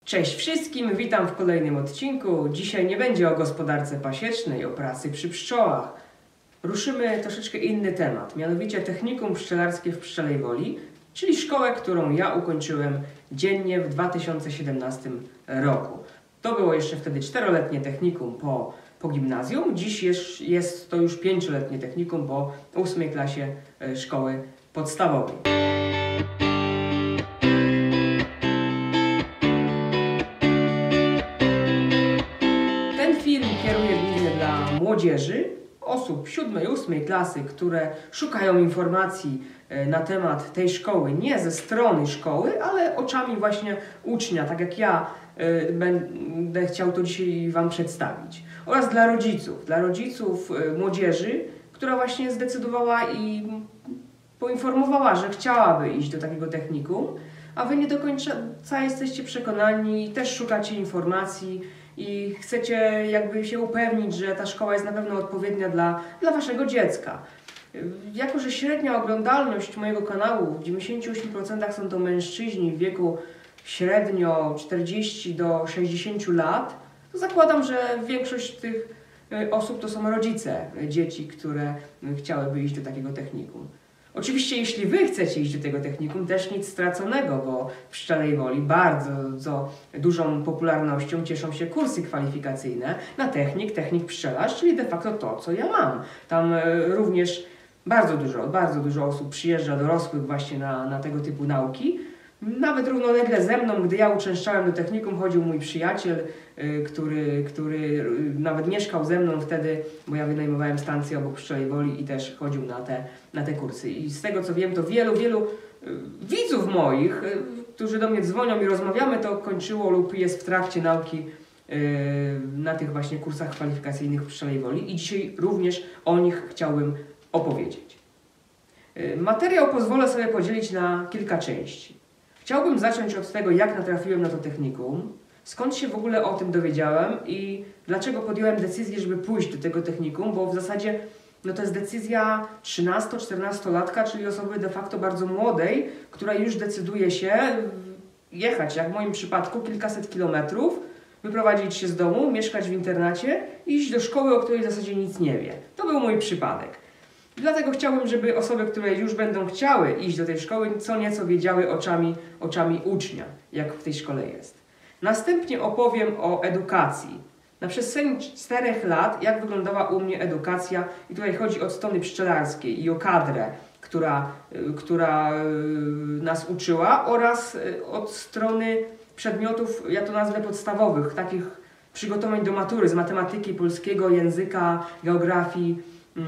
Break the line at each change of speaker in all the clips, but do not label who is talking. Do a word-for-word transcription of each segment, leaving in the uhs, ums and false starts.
Cześć wszystkim, witam w kolejnym odcinku. Dzisiaj nie będzie o gospodarce pasiecznej, o pracy przy pszczołach. Ruszymy troszeczkę inny temat, mianowicie technikum pszczelarskie w Pszczelej Woli, czyli szkołę, którą ja ukończyłem dziennie w dwa tysiące siedemnastym roku. To było jeszcze wtedy czteroletnie technikum po, po gimnazjum, dziś jest, jest to już pięcioletnie technikum po ósmej klasie szkoły podstawowej. Ten film kieruję głównie dla młodzieży, osób siódmej, ósmej klasy, które szukają informacji na temat tej szkoły, nie ze strony szkoły, ale oczami właśnie ucznia, tak jak ja będę chciał to dzisiaj Wam przedstawić. Oraz dla rodziców, dla rodziców młodzieży, która właśnie zdecydowała i poinformowała, że chciałaby iść do takiego technikum, a Wy nie do końca jesteście przekonani, też szukacie informacji i chcecie jakby się upewnić, że ta szkoła jest na pewno odpowiednia dla, dla Waszego dziecka. Jako że średnia oglądalność mojego kanału w dziewięćdziesięciu ośmiu procentach są to mężczyźni w wieku średnio czterdziestu do sześćdziesięciu lat, to zakładam, że większość tych osób to są rodzice dzieci, które chciałyby iść do takiego technikum. Oczywiście jeśli Wy chcecie iść do tego technikum, też nic straconego, bo w Pszczelej Woli bardzo dużą popularnością cieszą się kursy kwalifikacyjne na technik, technik pszczelarz, czyli de facto to, co ja mam. Tam również bardzo dużo, bardzo dużo osób przyjeżdża, dorosłych właśnie na, na tego typu nauki. Nawet równolegle ze mną, gdy ja uczęszczałem do technikum, chodził mój przyjaciel, który, który nawet mieszkał ze mną wtedy, bo ja wynajmowałem stację obok Pszczelej Woli i też chodził na te, na te kursy. I z tego co wiem, to wielu, wielu widzów moich, którzy do mnie dzwonią i rozmawiamy, to kończyło lub jest w trakcie nauki na tych właśnie kursach kwalifikacyjnych w Pszczelej Woli i dzisiaj również o nich chciałbym opowiedzieć. Materiał pozwolę sobie podzielić na kilka części. Chciałbym zacząć od tego, jak natrafiłem na to technikum, skąd się w ogóle o tym dowiedziałem i dlaczego podjąłem decyzję, żeby pójść do tego technikum, bo w zasadzie no to jest decyzja trzynasto-czternastolatka, czyli osoby de facto bardzo młodej, która już decyduje się jechać, jak w moim przypadku, kilkaset kilometrów, wyprowadzić się z domu, mieszkać w internacie i iść do szkoły, o której w zasadzie nic nie wie. To był mój przypadek. Dlatego chciałbym, żeby osoby, które już będą chciały iść do tej szkoły, co nieco wiedziały oczami, oczami ucznia, jak w tej szkole jest. Następnie opowiem o edukacji. Na przestrzeni czterech lat, jak wyglądała u mnie edukacja, i tutaj chodzi od strony pszczelarskiej i o kadrę, która, która nas uczyła, oraz od strony przedmiotów, ja to nazwę podstawowych, takich przygotowań do matury z matematyki, polskiego, języka, geografii,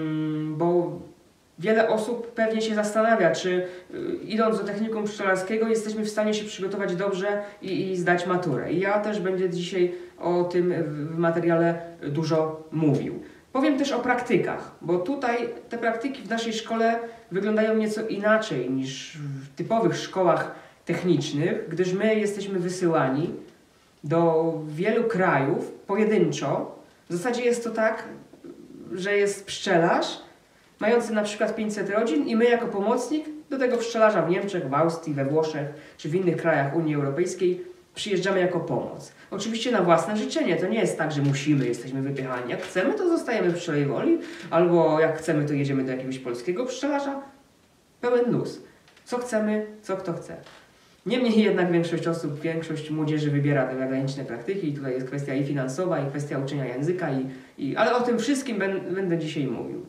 bo wiele osób pewnie się zastanawia, czy idąc do technikum pszczelarskiego jesteśmy w stanie się przygotować dobrze i, i zdać maturę. I ja też będę dzisiaj o tym w materiale dużo mówił. Powiem też o praktykach, bo tutaj te praktyki w naszej szkole wyglądają nieco inaczej niż w typowych szkołach technicznych, gdyż my jesteśmy wysyłani do wielu krajów pojedynczo. W zasadzie jest to tak, że jest pszczelarz mający na przykład pięćset rodzin i my jako pomocnik do tego pszczelarza w Niemczech, w Austrii, we Włoszech czy w innych krajach Unii Europejskiej przyjeżdżamy jako pomoc. Oczywiście na własne życzenie, to nie jest tak, że musimy, jesteśmy wypychani. Jak chcemy, to zostajemy w Pszczelej Woli, albo jak chcemy, to jedziemy do jakiegoś polskiego pszczelarza. Pełen luz. Co chcemy, co kto chce. Niemniej jednak większość osób, większość młodzieży wybiera te zagraniczne praktyki i tutaj jest kwestia i finansowa, i kwestia uczenia języka, i, i, ale o tym wszystkim ben, będę dzisiaj mówił.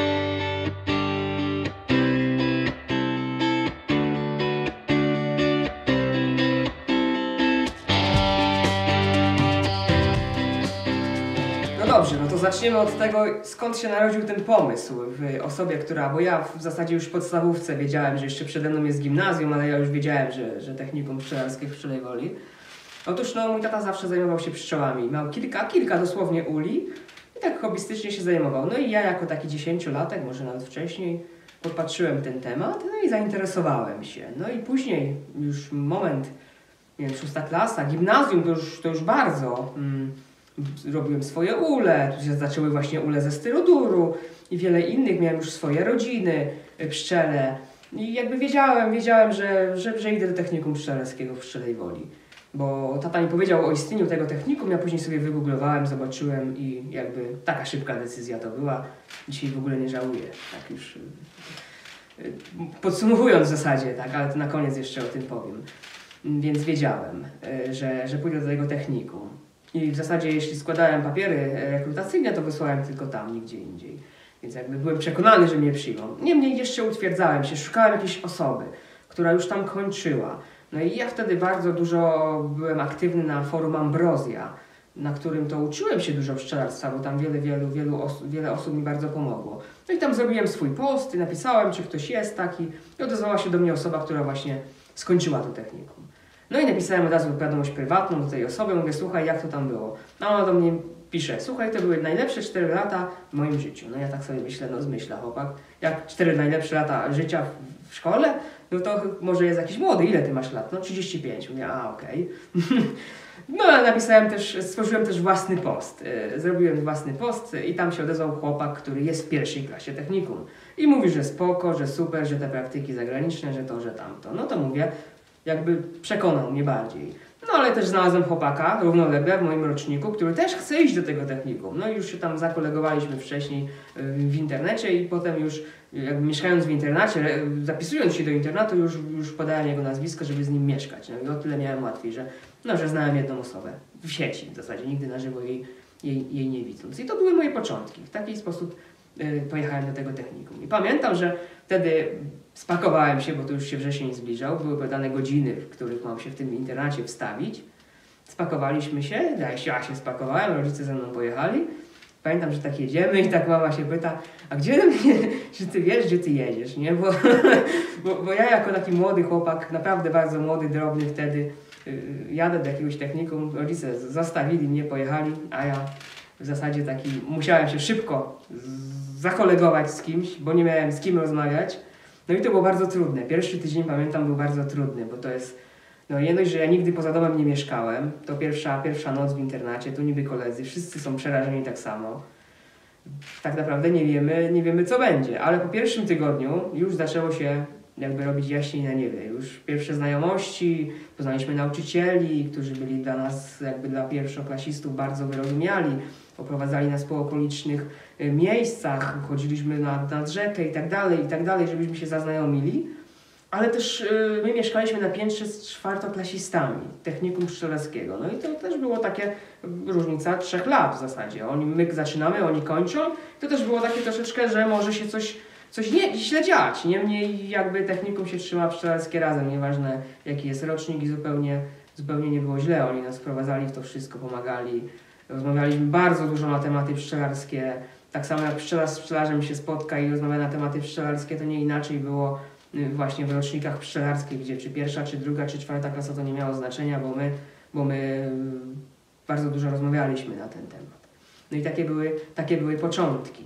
No dobrze, no to zaczniemy od tego, skąd się narodził ten pomysł w osobie, która, bo ja w zasadzie już w podstawówce wiedziałem, że jeszcze przede mną jest gimnazjum, ale ja już wiedziałem, że, że technikum pszczelarskie w Pszczelej Woli. Otóż no, mój tata zawsze zajmował się pszczołami, miał kilka, kilka dosłownie uli i tak hobbystycznie się zajmował. No i ja jako taki dziesięciolatek, może nawet wcześniej, podpatrzyłem ten temat, no i zainteresowałem się. No i później już moment, nie wiem, szósta klasa, gimnazjum to już, to już bardzo... Mm, robiłem swoje ule, tu się zaczęły właśnie ule ze styroduru i wiele innych, miałem już swoje rodziny, pszczele i jakby wiedziałem, wiedziałem, że, że, że idę do technikum pszczelarskiego w Pszczelej Woli. bo tata mi powiedział o istnieniu tego technikum, ja później sobie wygooglowałem, zobaczyłem i jakby taka szybka decyzja to była. Dzisiaj w ogóle nie żałuję, tak już podsumowując w zasadzie, tak, ale to na koniec jeszcze o tym powiem. Więc wiedziałem, że, że pójdę do tego technikum. I w zasadzie jeśli składałem papiery rekrutacyjne, to wysłałem tylko tam, nigdzie indziej. Więc jakby byłem przekonany, że mnie przyjmą. Niemniej jeszcze utwierdzałem się, szukałem jakiejś osoby, która już tam kończyła. No i ja wtedy bardzo dużo byłem aktywny na forum Ambrozja, na którym to uczyłem się dużo pszczelarstwa, bo tam wiele, wielu, wielu osób, wiele osób mi bardzo pomogło. No i tam zrobiłem swój post i napisałem, czy ktoś jest taki i odezwała się do mnie osoba, która właśnie skończyła to technikum. No i napisałem od razu wiadomość prywatną do tej osoby, mówię, słuchaj, jak to tam było? No ona do mnie pisze, słuchaj, to były najlepsze cztery lata w moim życiu. No ja tak sobie myślę, no zmyśla chłopak, jak cztery najlepsze lata życia w, w szkole, no to może jest jakiś młody, ile ty masz lat? No trzydzieści pięć. Mówię, a okej. Okay. No ale napisałem też, stworzyłem też własny post. Zrobiłem własny post i tam się odezwał chłopak, który jest w pierwszej klasie technikum. I mówi, że spoko, że super, że te praktyki zagraniczne, że to, że tamto. No to mówię, jakby przekonał mnie bardziej. No ale też znalazłem chłopaka równolegle w moim roczniku, który też chce iść do tego technikum. No i już się tam zakolegowaliśmy wcześniej w internecie i potem już jakby mieszkając w internacie, zapisując się do internatu, już, już podałem jego nazwisko, żeby z nim mieszkać. No i o tyle miałem łatwiej, że, no, że znałem jedną osobę w sieci w zasadzie, nigdy na żywo jej, jej, jej nie widząc. I to były moje początki. W taki sposób y, pojechałem do tego technikum. I pamiętam, że wtedy spakowałem się, bo to już się wrzesień zbliżał, były podane godziny, w których mam się w tym internacie wstawić. Spakowaliśmy się, ja się, ja się spakowałem, rodzice ze mną pojechali. Pamiętam, że tak jedziemy i tak mama się pyta, a gdzie mnie, że ty wiesz, gdzie ty jedziesz, nie? Bo, bo, bo ja jako taki młody chłopak, naprawdę bardzo młody, drobny wtedy, yy, jadę do jakiegoś technikum, rodzice zostawili mnie, pojechali, a ja w zasadzie taki musiałem się szybko zakolegować z kimś, bo nie miałem z kim rozmawiać. No i to było bardzo trudne. Pierwszy tydzień, pamiętam, był bardzo trudny, bo to jest, no nie dość, że ja nigdy poza domem nie mieszkałem, to pierwsza, pierwsza noc w internacie, tu niby koledzy, wszyscy są przerażeni tak samo. Tak naprawdę nie wiemy, nie wiemy co będzie, ale po pierwszym tygodniu już zaczęło się jakby robić jaśniej na niebie. Już pierwsze znajomości, poznaliśmy nauczycieli, którzy byli dla nas, jakby dla pierwszoklasistów bardzo wyrozumiali, oprowadzali nas po okolicznych miejscach, chodziliśmy na, nad rzekę i tak dalej, i tak dalej, żebyśmy się zaznajomili. Ale też y, my mieszkaliśmy na piętrze z czwartoklasistami technikum pszczelarskiego. No i to też było takie różnica trzech lat w zasadzie. Oni, my zaczynamy, oni kończą. To też było takie troszeczkę, że może się coś, coś nie, źle dziać. Niemniej jakby technikum się trzyma pszczelarskie razem, nieważne jaki jest rocznik i zupełnie, zupełnie nie było źle. Oni nas wprowadzali w to wszystko, pomagali. Rozmawialiśmy bardzo dużo na tematy pszczelarskie. Tak samo jak pszczelarz z pszczelarzem się spotka i rozmawia na tematy pszczelarskie, to nie inaczej było właśnie w rocznikach pszczelarskich, gdzie czy pierwsza, czy druga, czy czwarta klasa to nie miało znaczenia, bo my, bo my bardzo dużo rozmawialiśmy na ten temat. No i takie były, takie były początki.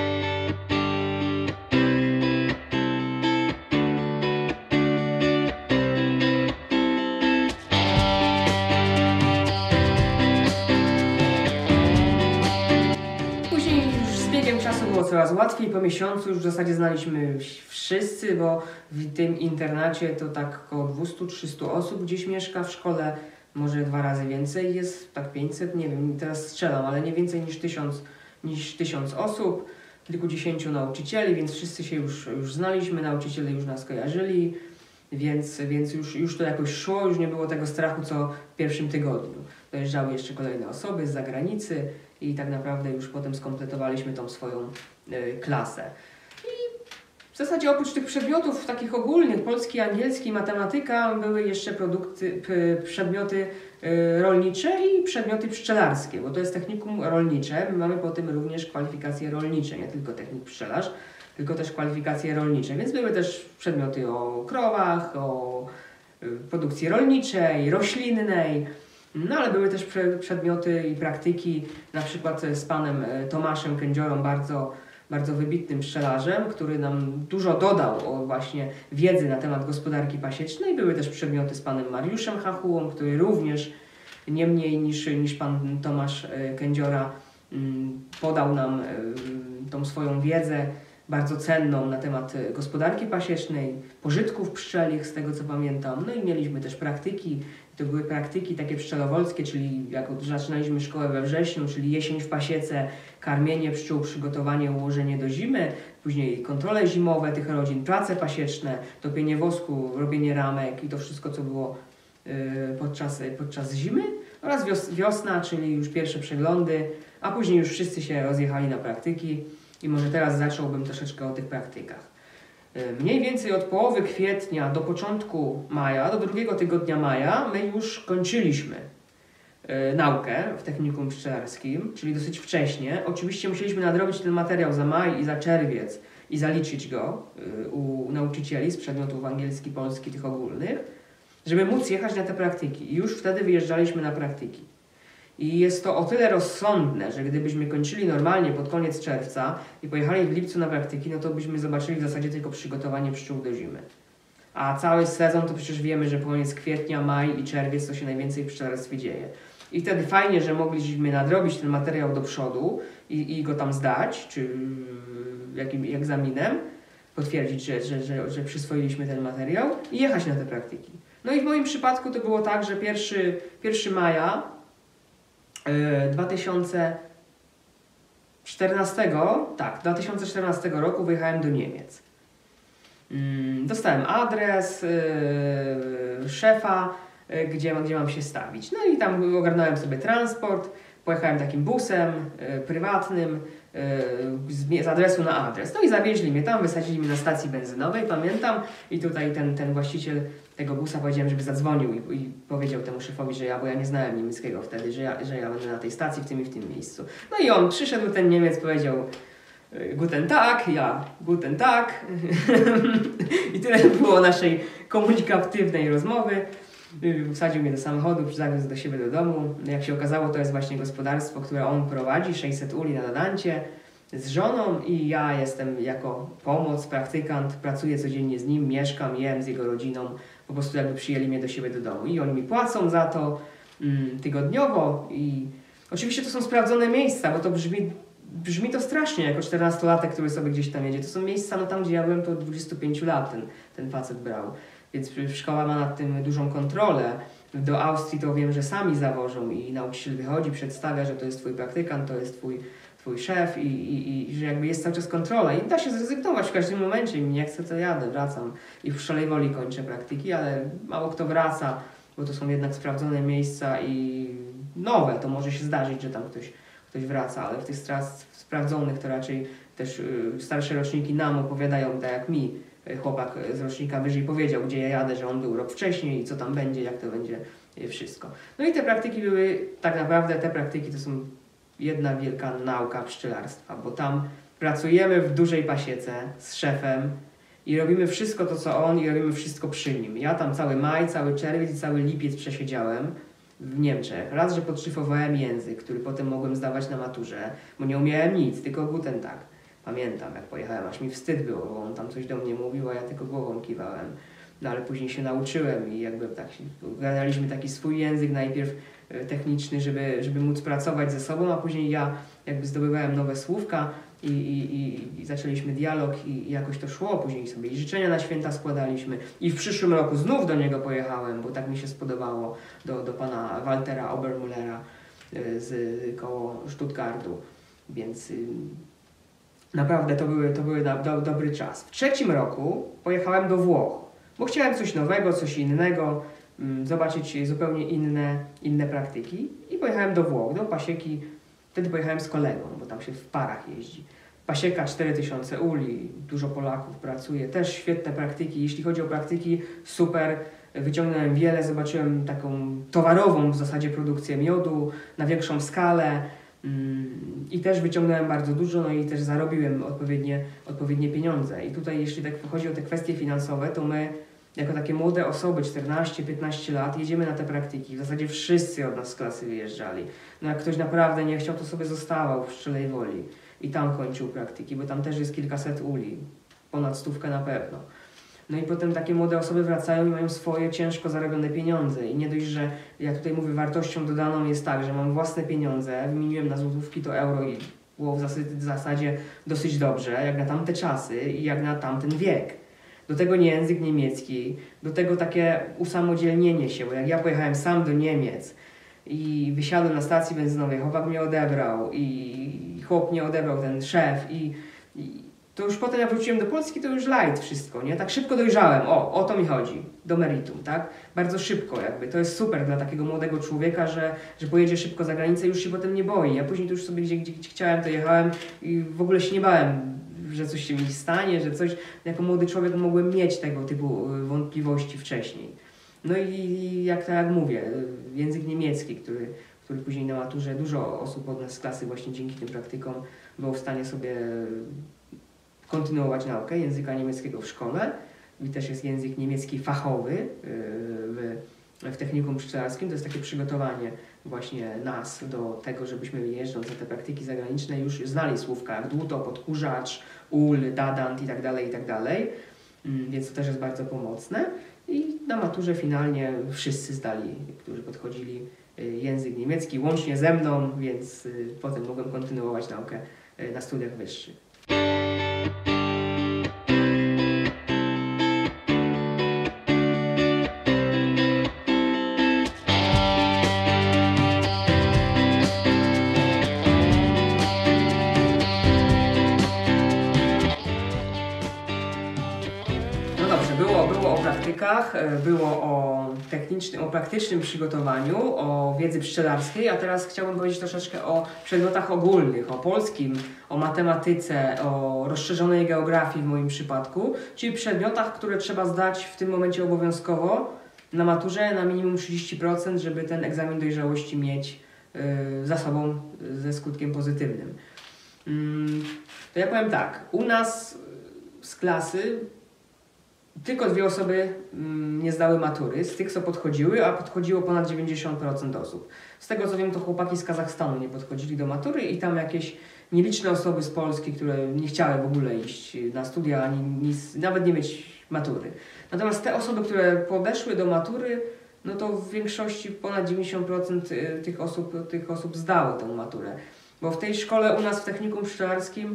Coraz łatwiej, po miesiącu już w zasadzie znaliśmy wszyscy, bo w tym internacie to tak około dwieście trzysta osób gdzieś mieszka w szkole, może dwa razy więcej jest, tak pięćset, nie wiem, teraz strzelam, ale nie więcej niż tysiąc, niż tysiąc osób, kilkudziesięciu nauczycieli, więc wszyscy się już, już znaliśmy, nauczyciele już nas kojarzyli, więc, więc już, już to jakoś szło, już nie było tego strachu co w pierwszym tygodniu. Dojeżdżały jeszcze kolejne osoby z zagranicy i tak naprawdę już potem skompletowaliśmy tą swoją y, klasę. I w zasadzie oprócz tych przedmiotów takich ogólnych, polski, angielski, matematyka, były jeszcze produkty, p, przedmioty y, rolnicze i przedmioty pszczelarskie, bo to jest technikum rolnicze. My mamy po tym również kwalifikacje rolnicze, nie tylko technik pszczelarz, tylko też kwalifikacje rolnicze, więc były też przedmioty o krowach, o y, produkcji rolniczej, roślinnej. No ale były też przedmioty i praktyki, na przykład z panem Tomaszem Kędziorą, bardzo, bardzo wybitnym pszczelarzem, który nam dużo dodał o właśnie wiedzy na temat gospodarki pasiecznej. Były też przedmioty z panem Mariuszem Hachułą, który również nie mniej niż, niż pan Tomasz Kędziora podał nam tą swoją wiedzę bardzo cenną na temat gospodarki pasiecznej, pożytków pszczelich, z tego co pamiętam. No i mieliśmy też praktyki, To były praktyki takie pszczelowolskie, czyli jak zaczynaliśmy szkołę we wrześniu, czyli jesień w pasiece, karmienie pszczół, przygotowanie, ułożenie do zimy, później kontrole zimowe tych rodzin, prace pasieczne, topienie wosku, robienie ramek i to wszystko, co było yy, podczas, podczas zimy, oraz wios wiosna, czyli już pierwsze przeglądy, a później już wszyscy się rozjechali na praktyki i może teraz zacząłbym troszeczkę o tych praktykach. Mniej więcej od połowy kwietnia do początku maja, do drugiego tygodnia maja, my już kończyliśmy y, naukę w technikum pszczelarskim, czyli dosyć wcześnie. Oczywiście musieliśmy nadrobić ten materiał za maj i za czerwiec i zaliczyć go y, u nauczycieli z przedmiotów angielski, polski, tych ogólnych, żeby móc jechać na te praktyki. I już wtedy wyjeżdżaliśmy na praktyki. I jest to o tyle rozsądne, że gdybyśmy kończyli normalnie pod koniec czerwca i pojechali w lipcu na praktyki, no to byśmy zobaczyli w zasadzie tylko przygotowanie pszczół do zimy. A cały sezon to przecież wiemy, że koniec kwietnia, maj i czerwiec to się najwięcej w pszczelarstwie dzieje. I wtedy fajnie, że mogliśmy nadrobić ten materiał do przodu i, i go tam zdać, czy jakim egzaminem, potwierdzić, że, że, że, że przyswoiliśmy ten materiał i jechać na te praktyki. No i w moim przypadku to było tak, że pierwszego maja dwa tysiące czternastego, tak, dwa tysiące czternastego roku wyjechałem do Niemiec. Dostałem adres yy, szefa, yy, gdzie, gdzie mam się stawić. No i tam ogarnąłem sobie transport, pojechałem takim busem yy, prywatnym yy, z, z adresu na adres. No i zawieźli mnie tam, wysadzili mnie na stacji benzynowej, pamiętam. I tutaj ten, ten właściciel tego busa powiedziałem, żeby zadzwonił i, i powiedział temu szefowi, że ja, bo ja nie znałem niemieckiego wtedy, że ja, że ja będę na tej stacji w tym i w tym miejscu. No i on przyszedł, ten Niemiec powiedział Guten Tag, ja Guten Tag. I tyle było naszej komunikatywnej rozmowy. Wsadził mnie do samochodu, zawiózł do siebie do domu. Jak się okazało, to jest właśnie gospodarstwo, które on prowadzi, sześćset uli na Nadancie, z żoną i ja jestem jako pomoc, praktykant, pracuję codziennie z nim, mieszkam, jem z jego rodziną, po prostu jakby przyjęli mnie do siebie do domu i oni mi płacą za to mm, tygodniowo i oczywiście to są sprawdzone miejsca, bo to brzmi, brzmi to strasznie jako czternastolatek, który sobie gdzieś tam jedzie. To są miejsca, no tam gdzie ja byłem, to od dwudziestu pięciu lat ten, ten facet brał, więc szkoła ma nad tym dużą kontrolę. Do Austrii to wiem, że sami zawożą i nauczyciel wychodzi, przedstawia, że to jest twój praktykant, to jest twój twój szef i, i, i że jakby jest cały czas kontrola i da się zrezygnować w każdym momencie. Nie chcę, to jadę, wracam i w Pszczelej Woli kończę praktyki, ale mało kto wraca, bo to są jednak sprawdzone miejsca i nowe. To może się zdarzyć, że tam ktoś, ktoś wraca, ale w tych sprawdzonych to raczej też y, starsze roczniki nam opowiadają, tak jak mi chłopak z rocznika wyżej powiedział, gdzie ja jadę, że on był rok wcześniej i co tam będzie, jak to będzie y, wszystko. No i te praktyki były, tak naprawdę te praktyki to są jedna wielka nauka pszczelarstwa, bo tam pracujemy w dużej pasiece z szefem i robimy wszystko to, co on i robimy wszystko przy nim. Ja tam cały maj, cały czerwiec i cały lipiec przesiedziałem w Niemczech. Raz, że podszyfrowałem język, który potem mogłem zdawać na maturze, bo nie umiałem nic, tylko Guten Tag. Pamiętam, jak pojechałem, aż mi wstyd było, bo on tam coś do mnie mówił, a ja tylko głową kiwałem. No ale później się nauczyłem i jakby tak, gadaliśmy taki swój język, najpierw techniczny, żeby, żeby móc pracować ze sobą, a później ja jakby zdobywałem nowe słówka i, i, i, i zaczęliśmy dialog i, i jakoś to szło. Później sobie i życzenia na święta składaliśmy i w przyszłym roku znów do niego pojechałem, bo tak mi się spodobało, do, do pana Waltera Obermullera z koło Stuttgartu, więc y, naprawdę to były, to były do, do, dobry czas. W trzecim roku pojechałem do Włoch, bo chciałem coś nowego, coś innego, zobaczyć zupełnie inne, inne praktyki i pojechałem do Włoch, do pasieki. Wtedy pojechałem z kolegą, bo tam się w parach jeździ. Pasieka cztery tysiące uli, dużo Polaków pracuje, też świetne praktyki. Jeśli chodzi o praktyki, super, wyciągnąłem wiele, zobaczyłem taką towarową w zasadzie produkcję miodu na większą skalę i też wyciągnąłem bardzo dużo, no i też zarobiłem odpowiednie, odpowiednie pieniądze. I tutaj jeśli tak chodzi o te kwestie finansowe, to my jako takie młode osoby, czternaście piętnaście lat, jedziemy na te praktyki. W zasadzie wszyscy od nas z klasy wyjeżdżali. No jak ktoś naprawdę nie chciał, to sobie zostawał w Pszczelej Woli i tam kończył praktyki, bo tam też jest kilkaset uli, ponad stówkę na pewno. No i potem takie młode osoby wracają i mają swoje ciężko zarobione pieniądze. I nie dość, że ja tutaj mówię, wartością dodaną jest tak, że mam własne pieniądze, wymieniłem na złotówki to euro i było w zasadzie dosyć dobrze, jak na tamte czasy i jak na tamten wiek. do tego nie język niemiecki, do tego takie usamodzielnienie się, bo jak ja pojechałem sam do Niemiec i wysiadłem na stacji benzynowej, chłopak mnie odebrał i chłop mnie odebrał, ten szef i, i to już potem jak wróciłem do Polski, to już light wszystko, nie? Tak szybko dojrzałem, o, o to mi chodzi, do meritum, tak? Bardzo szybko jakby, to jest super dla takiego młodego człowieka, że, że pojedzie szybko za granicę i już się potem nie boi. Ja później to już sobie gdzie, gdzie, gdzie chciałem, to jechałem i w ogóle się nie bałem, że coś się mi stanie, że coś, jako młody człowiek mogłem mieć tego typu wątpliwości wcześniej. No i jak tak jak mówię, język niemiecki, który, który później na maturze dużo osób od nas z klasy właśnie dzięki tym praktykom było w stanie sobie kontynuować naukę języka niemieckiego w szkole. I też jest język niemiecki fachowy w, w technikum pszczelarskim. To jest takie przygotowanie właśnie nas do tego, żebyśmy jeżdżąc na te praktyki zagraniczne już znali słówka jak dłuto, podkurzacz, ul, dadant i tak dalej, i tak dalej. Więc to też jest bardzo pomocne. I na maturze finalnie wszyscy zdali, którzy podchodzili, język niemiecki, łącznie ze mną, więc potem mogłem kontynuować naukę na studiach wyższych. No dobrze, było, było o praktykach, było o technicznym, o praktycznym przygotowaniu, o wiedzy pszczelarskiej, a teraz chciałbym powiedzieć troszeczkę o przedmiotach ogólnych, o polskim, o matematyce, o rozszerzonej geografii w moim przypadku, czyli przedmiotach, które trzeba zdać w tym momencie obowiązkowo na maturze na minimum trzydzieści procent, żeby ten egzamin dojrzałości mieć yy, za sobą ze skutkiem pozytywnym. Yy, to ja powiem tak, u nas z klasy tylko dwie osoby mm, nie zdały matury, z tych co podchodziły, a podchodziło ponad dziewięćdziesiąt procent osób. Z tego co wiem, to chłopaki z Kazachstanu nie podchodzili do matury i tam jakieś nieliczne osoby z Polski, które nie chciały w ogóle iść na studia, ani nic, nawet nie mieć matury. Natomiast te osoby, które podeszły do matury, no to w większości ponad dziewięćdziesiąt procent tych osób, tych osób zdało tę maturę. Bo w tej szkole u nas w technikum pszczelarskim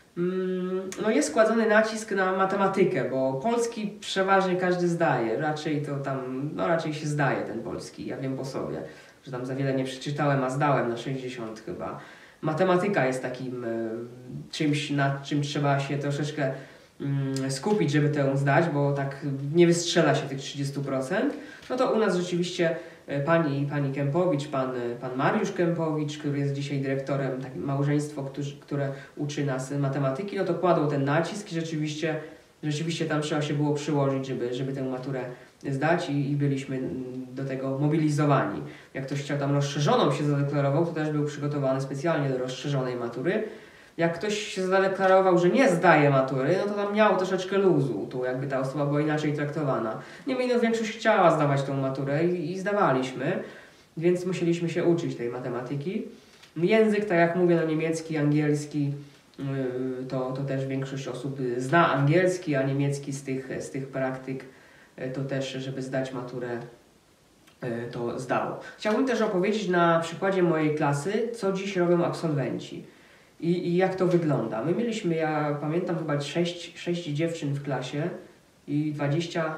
no jest składany nacisk na matematykę, bo polski przeważnie każdy zdaje, raczej to tam, no raczej się zdaje ten polski, ja wiem po sobie, że tam za wiele nie przeczytałem, a zdałem na sześćdziesiąt chyba. Matematyka jest takim y, czymś, nad czym trzeba się troszeczkę y, skupić, żeby tę zdać, bo tak nie wystrzela się tych trzydzieści procent. No to u nas rzeczywiście Pani, pani Kępowicz, pan, pan Mariusz Kępowicz, który jest dzisiaj dyrektorem, takie małżeństwo, którzy, które uczy nas matematyki, no to kładą ten nacisk i rzeczywiście, rzeczywiście tam trzeba się było przyłożyć, żeby, żeby tę maturę zdać i, i byliśmy do tego mobilizowani. Jak ktoś chciał tam rozszerzoną się zadeklarował, to też był przygotowany specjalnie do rozszerzonej matury. Jak ktoś się zadeklarował, że nie zdaje matury, no to tam miał troszeczkę luzu, tu jakby ta osoba była inaczej traktowana. Niemniej no większość chciała zdawać tą maturę i, i zdawaliśmy, więc musieliśmy się uczyć tej matematyki. Język, tak jak mówię, no niemiecki, angielski, yy, to, to też większość osób zna angielski, a niemiecki z tych, z tych praktyk yy, to też, żeby zdać maturę, yy, to zdało. Chciałbym też opowiedzieć na przykładzie mojej klasy, co dziś robią absolwenci. I, I jak to wygląda? My mieliśmy, ja pamiętam chyba sześć, sześć dziewczyn w klasie i dwadzieścia,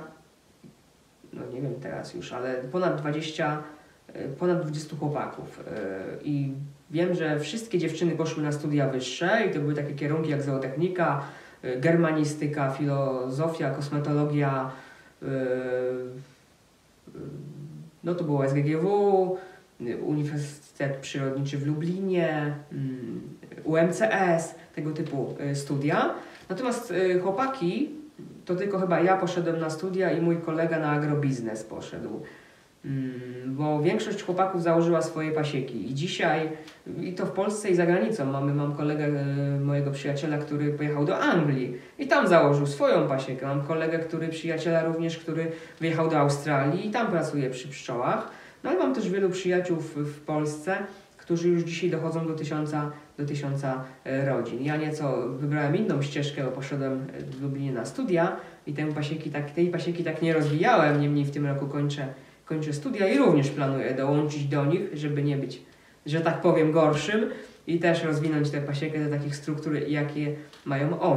no nie wiem teraz już, ale ponad dwadzieścia, ponad dwudziestu chłopaków. I wiem, że wszystkie dziewczyny poszły na studia wyższe i to były takie kierunki jak zootechnika, germanistyka, filozofia, kosmetologia, no to było S G G W, Uniwersytet Przyrodniczy w Lublinie, U M C S, tego typu studia. Natomiast chłopaki, to tylko chyba ja poszedłem na studia i mój kolega na agrobiznes poszedł. Bo większość chłopaków założyła swoje pasieki i dzisiaj, i to w Polsce i za granicą, mamy, mam kolegę mojego przyjaciela, który pojechał do Anglii i tam założył swoją pasiekę. Mam kolegę, który przyjaciela również, który wyjechał do Australii i tam pracuje przy pszczołach. No ale mam też wielu przyjaciół w, w Polsce, którzy już dzisiaj dochodzą do tysiąca, do tysiąca rodzin. Ja nieco wybrałem inną ścieżkę, bo poszedłem w Lublinie na studia i tę pasieki tak, tej pasieki tak nie rozwijałem, niemniej w tym roku kończę, kończę studia i również planuję dołączyć do nich, żeby nie być, że tak powiem, gorszym i też rozwinąć tę pasiekę do takich struktur, jakie mają oni.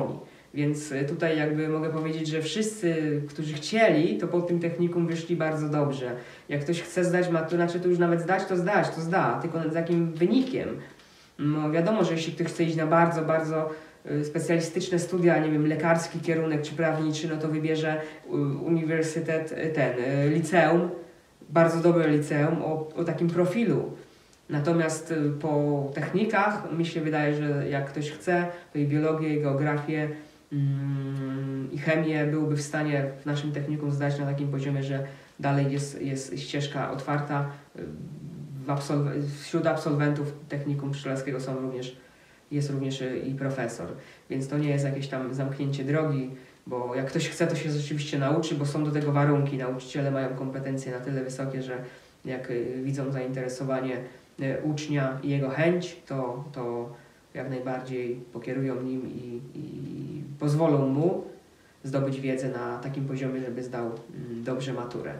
Więc tutaj jakby mogę powiedzieć, że wszyscy, którzy chcieli, to po tym technikum wyszli bardzo dobrze. Jak ktoś chce zdać maturę, znaczy to już nawet zdać, to zdać, to zda, tylko z jakim wynikiem. No wiadomo, że jeśli ktoś chce iść na bardzo, bardzo specjalistyczne studia, nie wiem, lekarski kierunek czy prawniczy, no to wybierze uniwersytet, ten, liceum, bardzo dobre liceum o, o takim profilu. Natomiast po technikach mi się wydaje, że jak ktoś chce, to i biologię, i geografię mm, i chemię byłby w stanie w naszym technikum zdać na takim poziomie, że dalej jest, jest ścieżka otwarta. W absolw- wśród absolwentów technikum pszczelarskiego są również, jest również i profesor. Więc to nie jest jakieś tam zamknięcie drogi, bo jak ktoś chce, to się rzeczywiście nauczy, bo są do tego warunki. Nauczyciele mają kompetencje na tyle wysokie, że jak widzą zainteresowanie ucznia i jego chęć, to, to jak najbardziej pokierują nim i, i pozwolą mu zdobyć wiedzę na takim poziomie, żeby zdał dobrze maturę.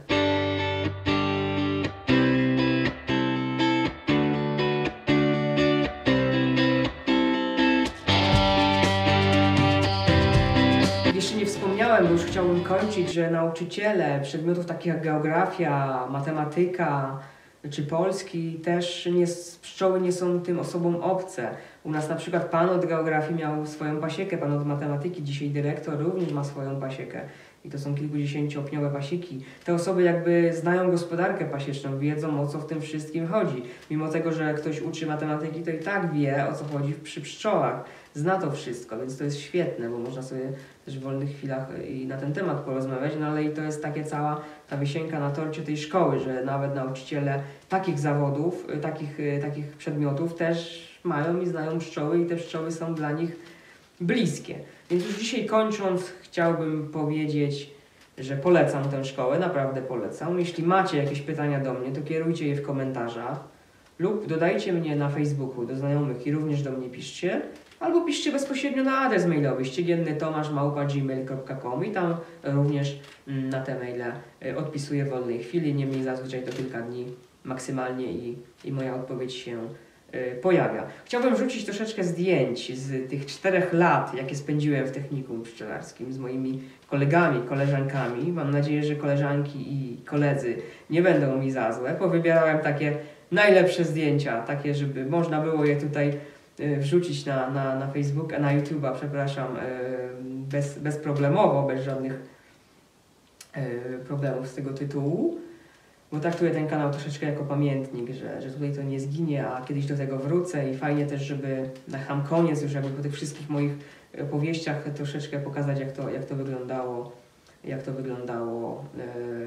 Jeszcze nie wspomniałem, bo już chciałbym kończyć, że nauczyciele przedmiotów takich jak geografia, matematyka czy polski też nie, pszczoły nie są tym osobom obce. U nas na przykład pan od geografii miał swoją pasiekę, pan od matematyki, dzisiaj dyrektor również ma swoją pasiekę. I to są kilkudziesięciopniowe pasieki. Te osoby jakby znają gospodarkę pasieczną, wiedzą o co w tym wszystkim chodzi. Mimo tego, że ktoś uczy matematyki, to i tak wie o co chodzi przy pszczołach. Zna to wszystko, więc to jest świetne, bo można sobie też w wolnych chwilach i na ten temat porozmawiać, no ale i to jest takie cała ta wisienka na torcie tej szkoły, że nawet nauczyciele takich zawodów, takich, takich przedmiotów też mają i znają pszczoły i te pszczoły są dla nich bliskie. Więc już dzisiaj kończąc, chciałbym powiedzieć, że polecam tę szkołę, naprawdę polecam. Jeśli macie jakieś pytania do mnie, to kierujcie je w komentarzach lub dodajcie mnie na Facebooku do znajomych i również do mnie piszcie, albo piszcie bezpośrednio na adres mailowy ściegienny tomasz małpa gmail kropka com i tam również na te maile odpisuję w wolnej chwili, niemniej zazwyczaj to kilka dni maksymalnie i, i moja odpowiedź się pojawia. Chciałbym rzucić troszeczkę zdjęć z tych czterech lat, jakie spędziłem w technikum pszczelarskim z moimi kolegami, koleżankami. Mam nadzieję, że koleżanki i koledzy nie będą mi za złe. Powybierałem takie najlepsze zdjęcia, takie, żeby można było je tutaj wrzucić na, na, na Facebooka, na YouTube'a, przepraszam, bez, bezproblemowo, bez żadnych problemów z tego tytułu. Bo traktuję ten kanał troszeczkę jako pamiętnik, że, że tutaj to nie zginie, a kiedyś do tego wrócę i fajnie też, żeby na sam koniec już jakby po tych wszystkich moich opowieściach troszeczkę pokazać, jak to, jak to wyglądało, jak to wyglądało yy,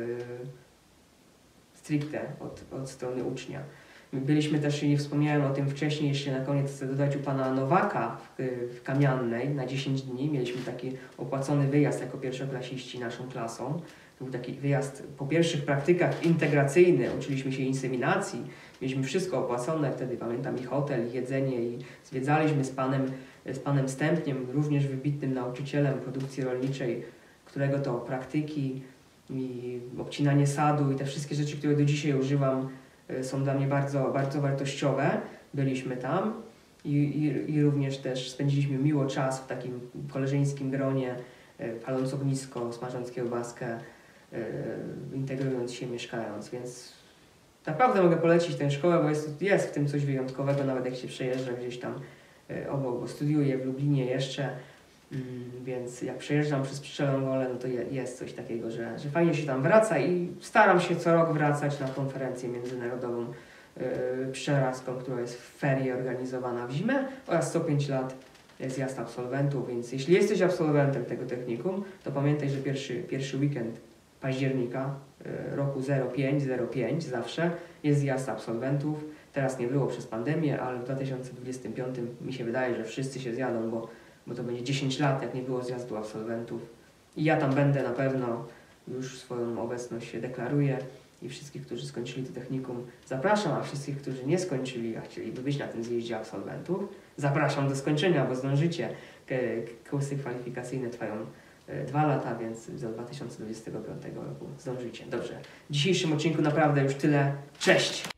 stricte od, od strony ucznia. Byliśmy też, nie wspomniałem o tym wcześniej, jeszcze na koniec chcę dodać, u pana Nowaka w, w Kamiannej na dziesięć dni. Mieliśmy taki opłacony wyjazd jako pierwszoklasiści naszą klasą. To był taki wyjazd po pierwszych praktykach integracyjny, uczyliśmy się inseminacji, mieliśmy wszystko opłacone, wtedy pamiętam i hotel, i jedzenie i zwiedzaliśmy z panem, z panem Stępniem, również wybitnym nauczycielem produkcji rolniczej, którego to praktyki i obcinanie sadu i te wszystkie rzeczy, które do dzisiaj używam, są dla mnie bardzo, bardzo wartościowe. Byliśmy tam i, i, i również też spędziliśmy miło czas w takim koleżeńskim gronie, paląc ognisko, smażąc kiełbaskę, integrując się, mieszkając, więc naprawdę mogę polecić tę szkołę, bo jest, jest w tym coś wyjątkowego, nawet jak się przejeżdża gdzieś tam obok, bo studiuję w Lublinie jeszcze, więc jak przejeżdżam przez Pszczelą Wolę, no to jest coś takiego, że, że fajnie się tam wraca i staram się co rok wracać na konferencję międzynarodową pszczelarską, która jest w ferie organizowana w zimę oraz co pięć lat zjazd absolwentów, więc jeśli jesteś absolwentem tego technikum, to pamiętaj, że pierwszy, pierwszy weekend października roku zero pięć zero pięć zawsze jest zjazd absolwentów. Teraz nie było przez pandemię, ale w dwa tysiące dwudziestym piątym mi się wydaje, że wszyscy się zjadą, bo, bo to będzie dziesięć lat, jak nie było zjazdu absolwentów. I ja tam będę na pewno, już swoją obecność się deklaruję i wszystkich, którzy skończyli to technikum, zapraszam, a wszystkich, którzy nie skończyli, a chcieliby być na tym zjeździe absolwentów, zapraszam do skończenia, bo zdążycie. Kursy kwalifikacyjne trwają dwa lata, więc do dwa tysiące dwudziestego piątego roku zdążycie. Dobrze, w dzisiejszym odcinku naprawdę już tyle. Cześć!